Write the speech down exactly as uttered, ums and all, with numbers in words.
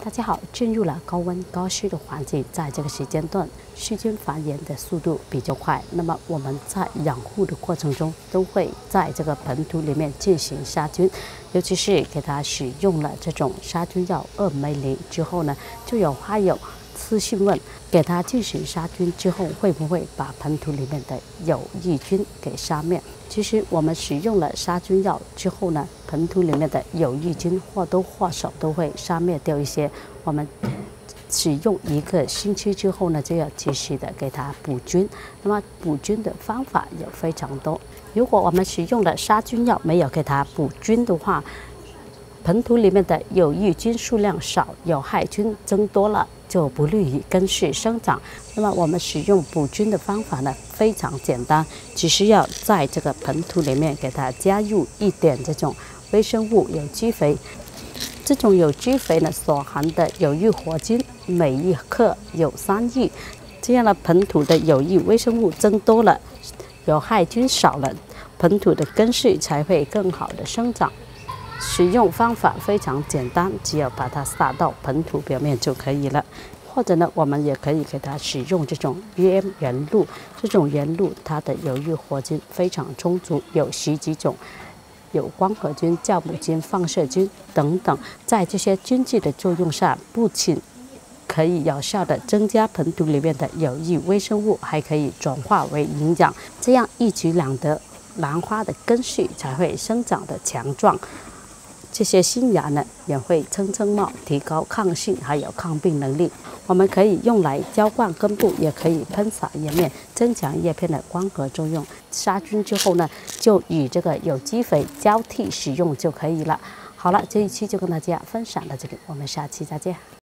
大家好，进入了高温高湿的环境，在这个时间段，细菌繁衍的速度比较快。那么我们在养护的过程中，都会在这个盆土里面进行杀菌，尤其是给它使用了这种杀菌药二酶零之后呢，就有花友私信问，给它进行杀菌之后，会不会把盆土里面的有益菌给杀灭？其实我们使用了杀菌药之后呢，盆土里面的有益菌或多或少都会杀灭掉一些。我们使用一个星期之后呢，就要及时的给它补菌。那么补菌的方法有非常多。如果我们使用了杀菌药没有给它补菌的话，盆土里面的有益菌数量少，有害菌增多了，就不利于根系生长。那么我们使用补菌的方法呢，非常简单，只需要在这个盆土里面给它加入一点这种微生物有机肥。这种有机肥呢，所含的有益活菌每一克有三亿，这样的盆土的有益微生物增多了，有害菌少了，盆土的根系才会更好的生长。使用方法非常简单，只要把它撒到盆土表面就可以了。或者呢，我们也可以给它使用这种 U M 原露，这种原露它的有益活菌非常充足，有十几种，有光合菌、酵母菌、放射菌等等，在这些菌剂的作用下，不仅可以有效的增加盆土里面的有益微生物，还可以转化为营养，这样一举两得，兰花的根系才会生长的强壮。这些新芽呢也会蹭蹭茂，提高抗性还有抗病能力。我们可以用来浇灌根部，也可以喷洒叶面，增强叶片的光合作用。杀菌之后呢，就与这个有机肥交替使用就可以了。好了，这一期就跟大家分享到这里，我们下期再见。